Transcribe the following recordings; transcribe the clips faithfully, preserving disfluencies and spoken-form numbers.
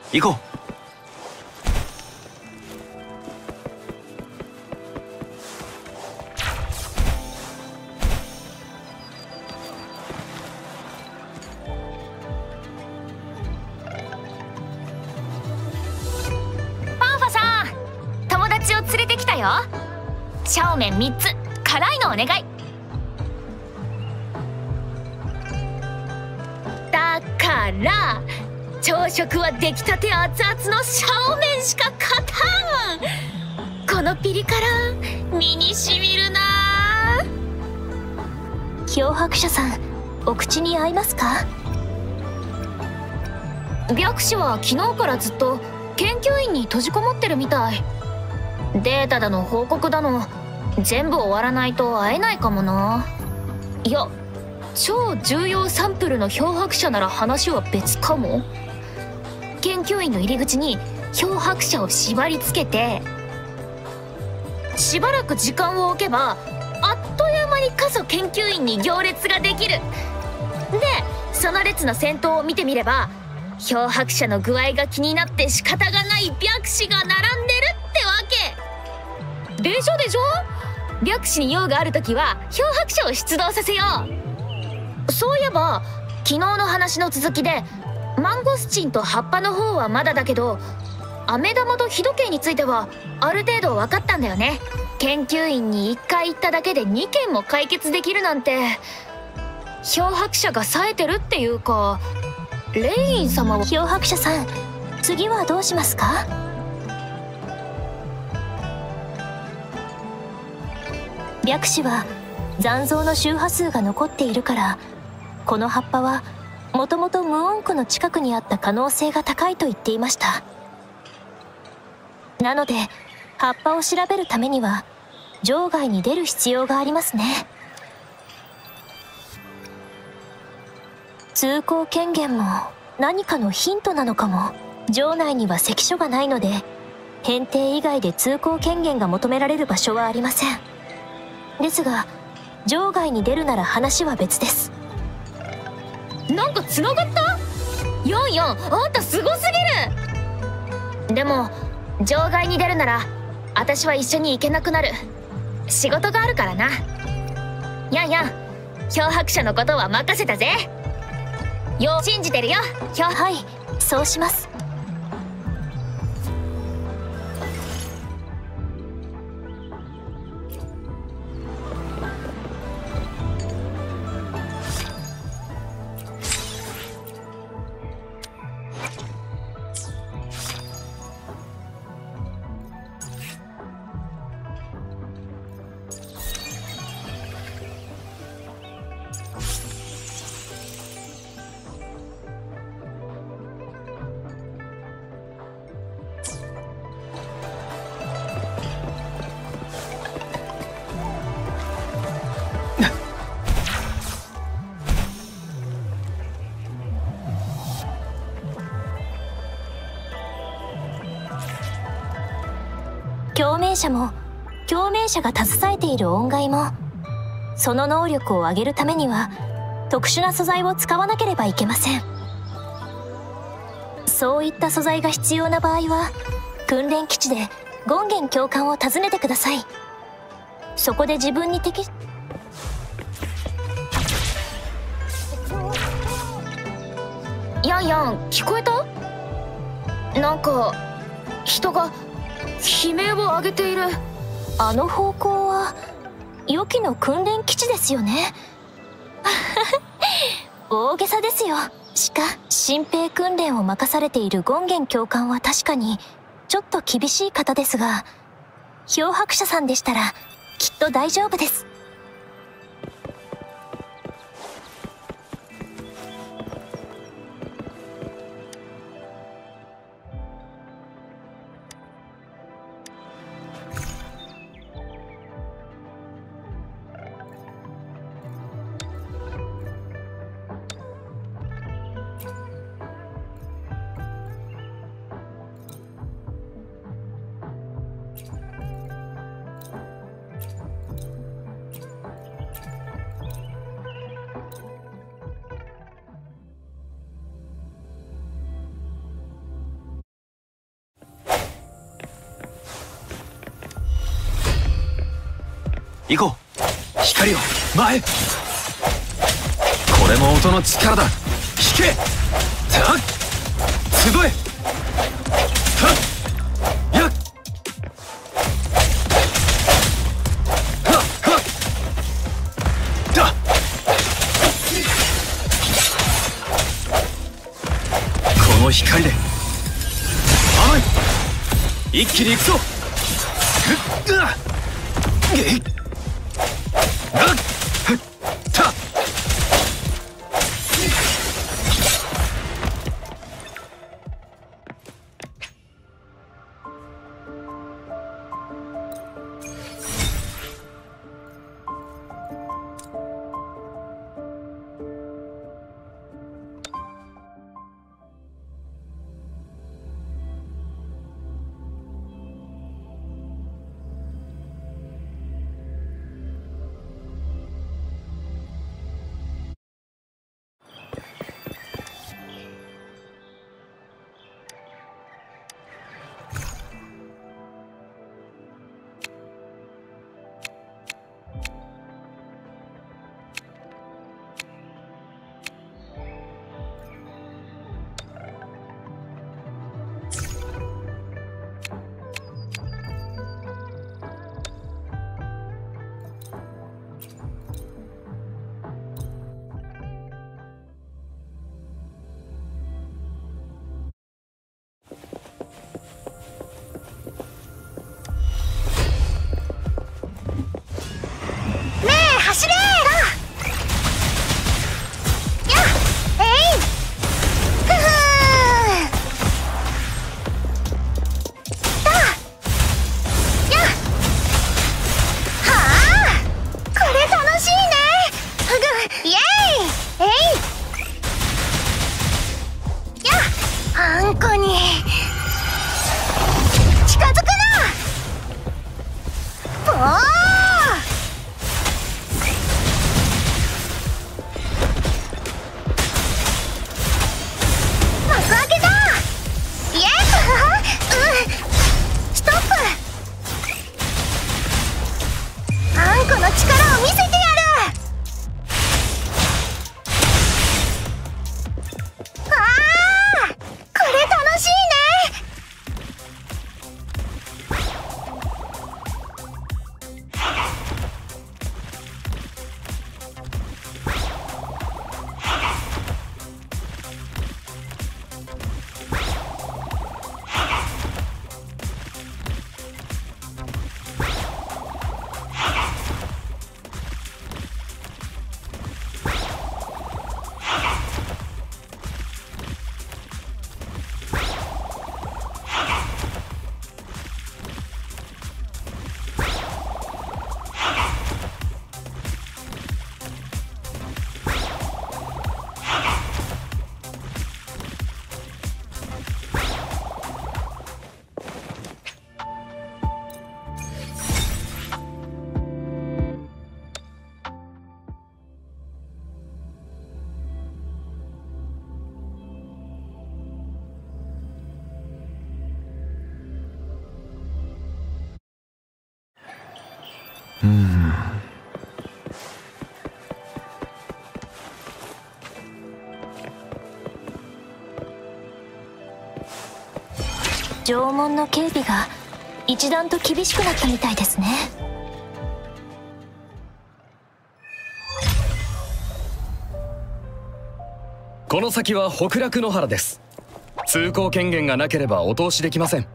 行こう。 シャオメンみっつ辛いのお願い。だから朝食は出来たて熱々のシャオメンしか勝たん。このピリ辛身にしみるな。 漂白者さん、お口に合いますか？ 白氏は昨日からずっと研究員に閉じこもってるみたい。データだの報告だの全部終わらないと会えないかもな。いや、超重要サンプルの漂白者なら話は別かも。研究員の入り口に漂白者を縛り付けて、しばらく時間を置けばあっという間に過疎研究員に行列ができる。でその列の先頭を見てみれば漂白者の具合が気になって仕方がない白氏が並んでるってわけでしょでしょ。白氏に用がある時は漂白者を出動させよう。そういえば昨日の話の続きでマンゴスチンと葉っぱの方はまだだけど、飴玉と日時計についてはある程度分かったんだよね。研究員にいっかい行っただけでにけんも解決できるなんて、漂白者が冴えてるっていうか。レイン様は。 漂白者さん、次はどうしますか？白氏は残像の周波数が残っているから、この葉っぱはもともと無音区の近くにあった可能性が高いと言っていました。なので葉っぱを調べるためには場外に出る必要がありますね。通行権限も何かのヒントなのかも。城内には関所がないので返定以外で通行権限が求められる場所はありません。ですが場外に出るなら話は別です。 なんかつながった？ヨンヨン、あんたすごすぎる。でも場外に出るなら私は一緒に行けなくなる。仕事があるからな。ヤンヤン、漂白者のことは任せたぜ。よう信じてるよ。 はい、そうします。共鳴者も共鳴者が携えている音階も、その能力を上げるためには特殊な素材を使わなければいけません。そういった素材が必要な場合は訓練基地で権現教官を訪ねてください。そこで自分に適ヤンヤン、聞こえた？なんか人が悲鳴を上げている。 あの方向は予期の訓練基地ですよね。大げさですよ。しか新兵訓練を任されている権現教官は確かにちょっと厳しい方ですが、漂白者さんでしたらきっと大丈夫です。 行こう。光を前。これも音の力だ。引け。たっ集え。はっやっはっはっだ。この光で甘い。一気に行くぞ。ふっうわっげいなっふった走れー。やっえいふふーだやっはあこれ楽しいね。ふぐイエイえいやっあんこに近づくな。ぼー力を見せてやる。ああ、これ楽しいね。 うん。 城門の警備が一段と厳しくなったみたいですね。 この先は北楽野原です。通行権限がなければお通しできません。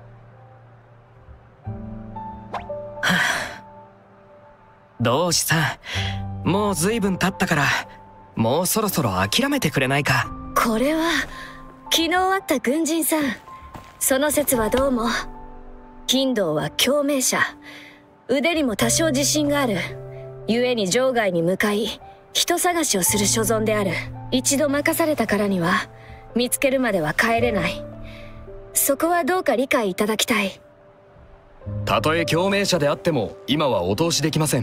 同志さん、もう随分経ったからもうそろそろ諦めてくれないか。 これは昨日会った軍人さん。その説はどうも。金堂は共鳴者、腕にも多少自信がある。故に城外に向かい人探しをする所存である。一度任されたからには見つけるまでは帰れない。そこはどうか理解いただきたい。 たとえ共鳴者であっても今はお通しできません。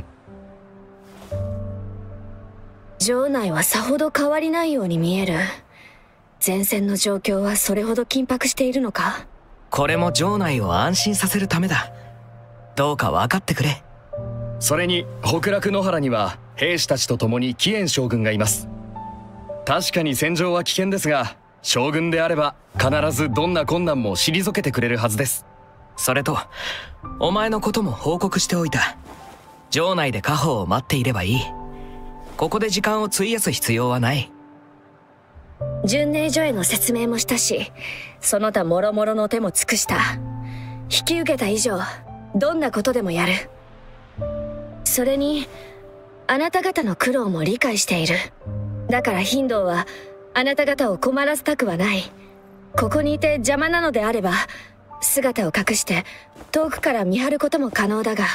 城内はさほど変わりないように見える。前線の状況はそれほど緊迫しているのか。 これも城内を安心させるためだ。どうか分かってくれ。 それに北楽野原には兵士たちと共に貴園将軍がいます。確かに戦場は危険ですが、将軍であれば必ずどんな困難も退けてくれるはずです。 それとお前のことも報告しておいた。城内で家宝を待っていればいい。ここで時間を費やす必要はない。 巡礼所への説明もしたし、その他諸々の手も尽くした。引き受けた以上どんなことでもやる。それにあなた方の苦労も理解している。だからヒンドーはあなた方を困らせたくはない。ここにいて邪魔なのであれば姿を隠して遠くから見張ることも可能だが。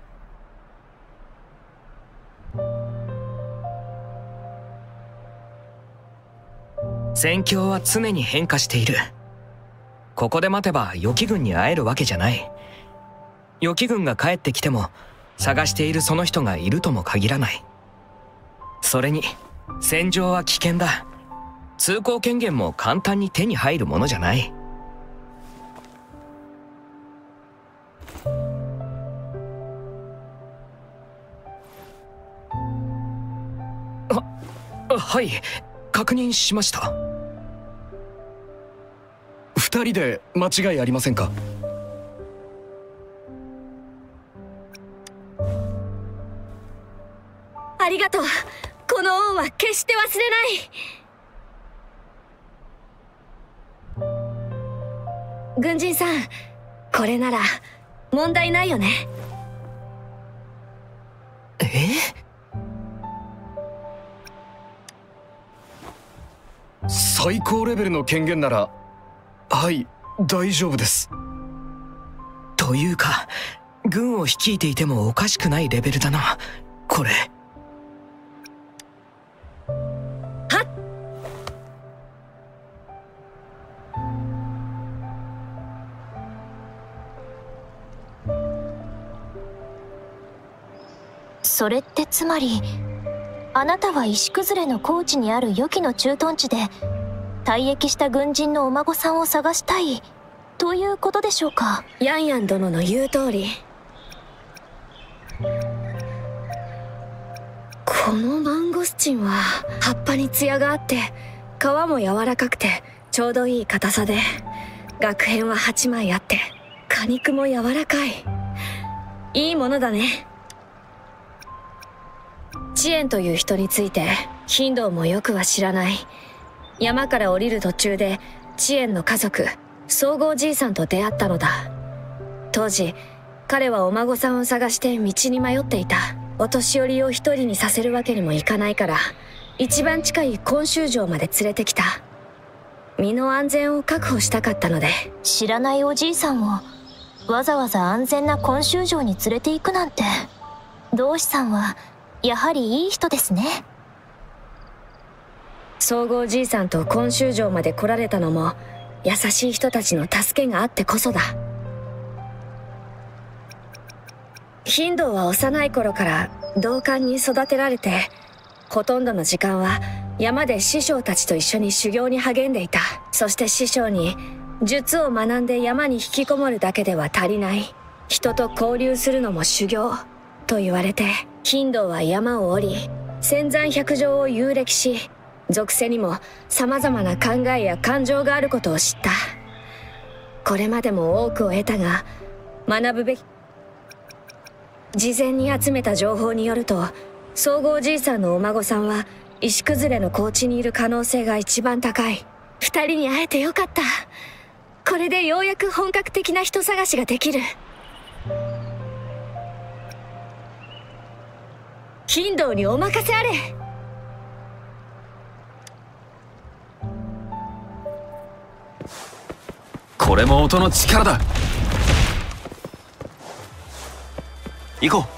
戦況は常に変化している。ここで待てば予期軍に会えるわけじゃない。予期軍が帰ってきても探しているその人がいるとも限らない。それに戦場は危険だ。通行権限も簡単に手に入るものじゃない。あ、はい、確認しました。 二人で間違いありませんか？ ありがとう。この恩は決して忘れない。軍人さん、これなら問題ないよね。 え？ 最高レベルの権限なら、はい、大丈夫です。 というか、軍を率いていてもおかしくないレベルだな、これ。 はっ。 それってつまり、あなたは石崩れの高地にある予期の駐屯地で退役した軍人のお孫さんを探したいということでしょうか？ ヤンヤン殿の言う通り。このマンゴスチンは葉っぱにツヤがあって皮も柔らかくてちょうどいい硬さで、萼片ははちまいあって果肉も柔らかい。いいものだね。チエンという人についてヒンドーもよくは知らない。山から降りる途中でチエンの家族総合じいさんと出会ったのだ。当時彼はお孫さんを探して道に迷っていた。お年寄りを一人にさせるわけにもいかないから、一番近い根州城まで連れてきた。身の安全を確保したかったので。 知らないおじいさんをわざわざ安全な根州城に連れて行くなんて、同志さんはやはりいい人ですね。 総合じいさんと根州城まで来られたのも優しい人たちの助けがあってこそだ。ヒンドーは幼い頃から同感に育てられて、ほとんどの時間は山で師匠たちと一緒に修行に励んでいた。そして師匠に術を学んで山に引きこもるだけでは足りない、人と交流するのも修行と言われて、ヒンドーは山を降り千山百条を遊歴し、属性にも様々な考えや感情があることを知った。これまでも多くを得たが、学ぶべき。事前に集めた情報によると、総合じいさんのお孫さんは石崩れの高地にいる可能性が一番高い。二人に会えてよかった。これでようやく本格的な人探しができる。ヒンドーにお任せあれ。 これも音の力だ。行こう。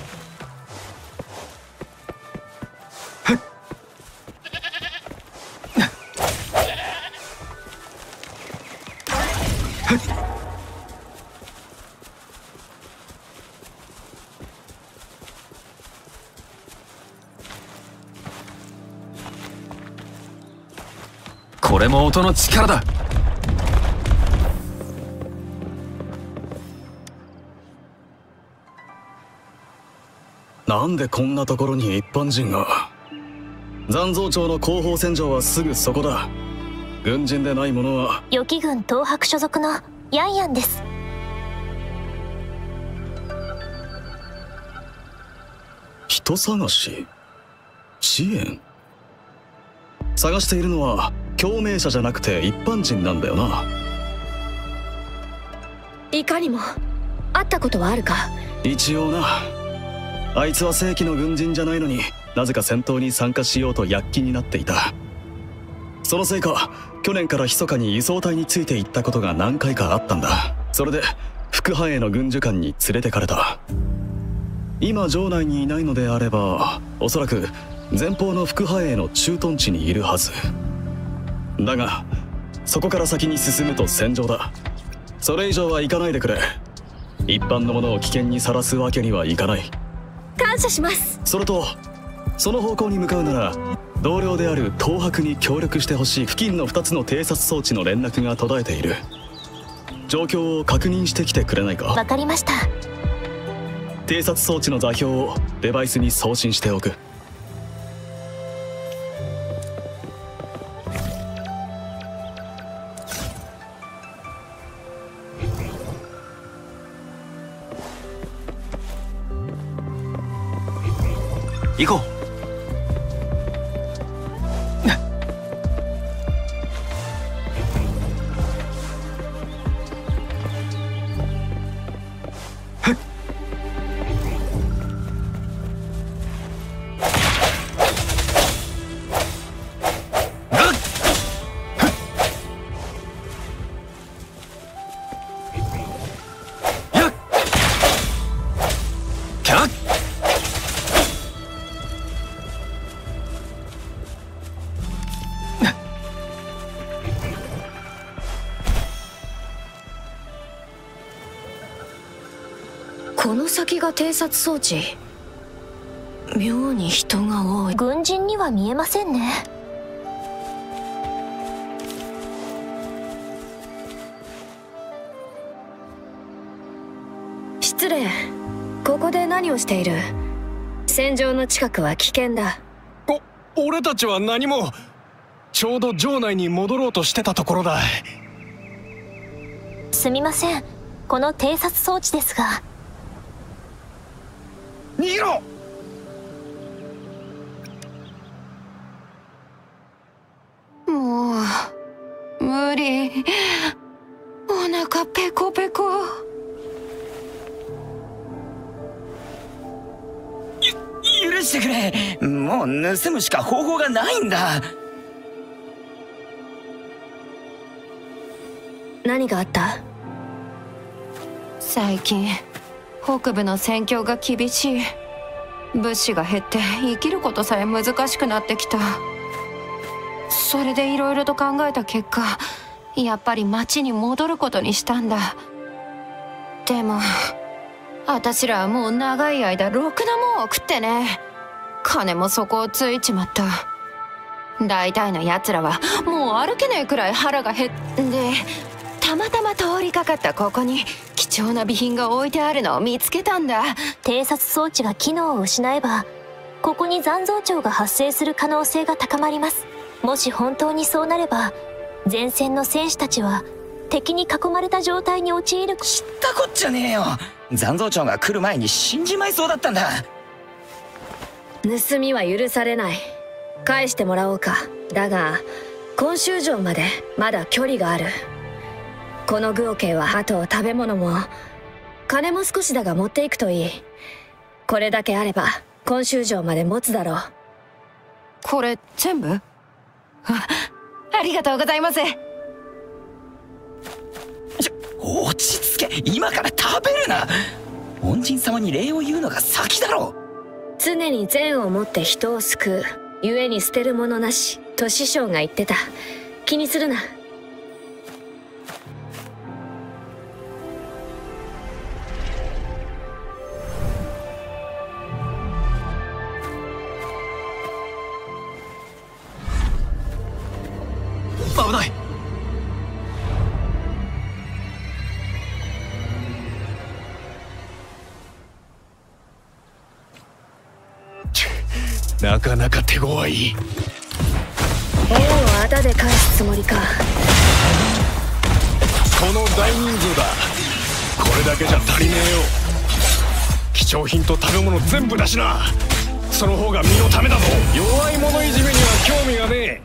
これも音の力だ。 なんでこんなところに一般人が。残像町の後方戦場はすぐそこだ。軍人でない者は。 予期軍東博所属のヤンヤンです。 人探し、支援。探しているのは共鳴者じゃなくて一般人なんだよな。 いかにも。会ったことはあるか？ 一応な。あいつは正規の軍人じゃないのになぜか戦闘に参加しようと躍起になっていた。そのせいか去年から密かに輸送隊について行ったことが何回かあったんだ。それで副派兵の軍需官に連れてかれた。今城内にいないのであればおそらく前方の副派兵の駐屯地にいるはずだが、そこから先に進むと戦場だ。それ以上は行かないでくれ。一般の者を危険にさらすわけにはいかない。 感謝します。 それとその方向に向かうなら同僚である東博に協力してほしい。付近のふたつの偵察装置の連絡が途絶えている。状況を確認してきてくれないか？ わかりました。 偵察装置の座標をデバイスに送信しておく。 行こう。 この先が偵察装置。妙に人が多い。 軍人には見えませんね。 失礼。ここで何をしている？戦場の近くは危険だ。 お、俺たちは何も。ちょうど城内に戻ろうとしてたところだ。 すみません。この偵察装置ですが。 逃げろ！ もう無理。お腹ペコペコ。 ゆ許してくれ。もう盗むしか方法がないんだ。 何があった？ 最近北部の戦況が厳しい。物資が減って生きることさえ難しくなってきた。それでいろいろと考えた結果、やっぱり町に戻ることにしたんだ。でも私らはもう長い間ろくなもんを食ってね。金も底をついちまった。大体のやつらはもう歩けないくらい腹が減ってたまたま通りかかったここに貴重な備品が置いてあるのを見つけたんだ。 偵察装置が機能を失えばここに残像潮が発生する可能性が高まります。もし本当にそうなれば前線の戦士たちは敵に囲まれた状態に陥る。 知ったこっちゃねえよ。残像長が来る前に死んじまいそうだったんだ。 盗みは許されない。返してもらおうか。だが今週城までまだ距離がある。このグオケイはあと食べ物も金も少しだが持っていくといい。これだけあれば今週城まで持つだろう。 これ全部？あ、ありがとうございます。 ちょ、落ち着け。今から食べるな。恩人様に礼を言うのが先だろう。 常に善をもって人を救う。故に捨てるものなしと師匠が言ってた。気にするな。 危ない。 なかなか手強い。 恩をあだで返すつもりか。 この大人数だ。これだけじゃ足りねえよ。貴重品と食べ物全部だしな。その方が身のためだぞ。弱い者いじめには興味がね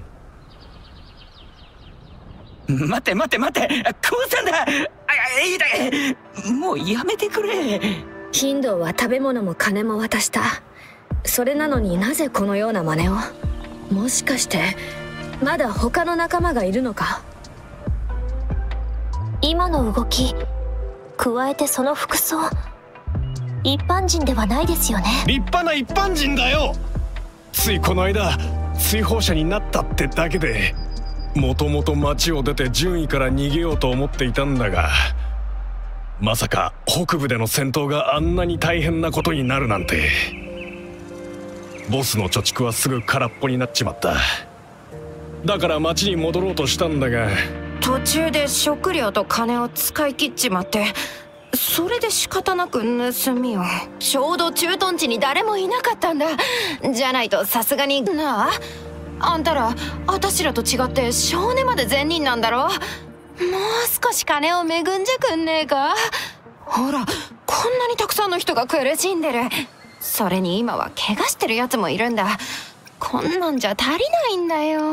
え。待て待て待て、こうさんだ。あ、いいだ。もうやめてくれ。 ヒンドーは食べ物も金も渡した。それなのになぜこのような真似を。もしかしてまだ他の仲間がいるのか。 今の動き、加えてその服装、一般人ではないですよね。 立派な一般人だよ。ついこの間追放者になったってだけで、もともと町を出て順位から逃げようと思っていたんだが、まさか北部での戦闘があんなに大変なことになるなんて。ボスの貯蓄はすぐ空っぽになっちまった。だから町に戻ろうとしたんだが、 途中で食料と金を使い切っちまって、それで仕方なく盗みを。ちょうど駐屯地に誰もいなかったんだ。じゃないとさすがになあ。あんたらあたしらと違って少年まで善人なんだろ。もう少し金を恵んじゃくんねえか。ほらこんなにたくさんの人が苦しんでる。それに今は怪我してるやつもいるんだ。こんなんじゃ足りないんだよ。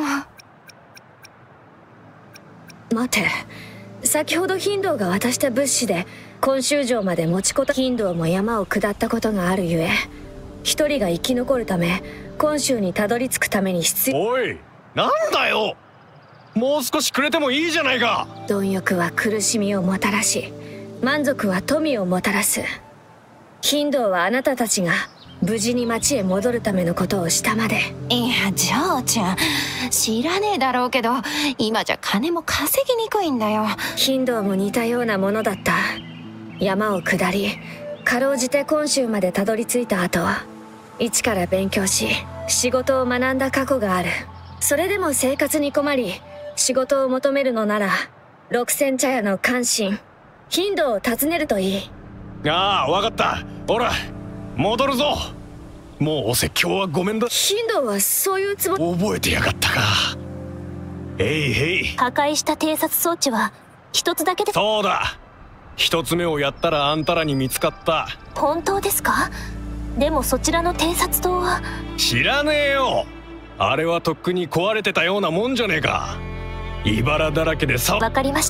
待て、先ほどヒンドーが渡した物資で今州城まで持ちこた。ヒンドーも山を下ったことがあるゆえ、一人が生き残るため今州にたどり着くために必要。 おい、なんだよ。もう少しくれてもいいじゃないか。 貪欲は苦しみをもたらし、満足は富をもたらす。ヒンドーはあなたたちが無事に町へ戻るためのことをしたまで。 いやジョーちゃん知らねえだろうけど、今じゃ金も稼ぎにくいんだよ。 ヒンドーも似たようなものだった。山を下りかろうじて今州までたどり着いた後、一から勉強し仕事を学んだ過去がある。それでも生活に困り仕事を求めるのなら、六千茶屋の関心ヒンドーを訪ねるといい。 ああ、わかった。ほら戻るぞ。もうお説教はごめんだ。 ヒンドーはそういうつもり。 覚えてやがったか。へいへい。 破壊した偵察装置は一つだけで。 そうだ、一つ目をやったらあんたらに見つかった。 本当ですか？でもそちらの偵察塔は。 知らねえよ。あれはとっくに壊れてたようなもんじゃねえか。茨だらけでさ。 わかりました。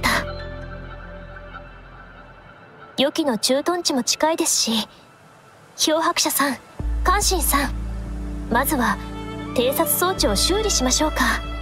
良きの駐屯地も近いですし、漂白者さん、関心さん、まずは偵察装置を修理しましょうか。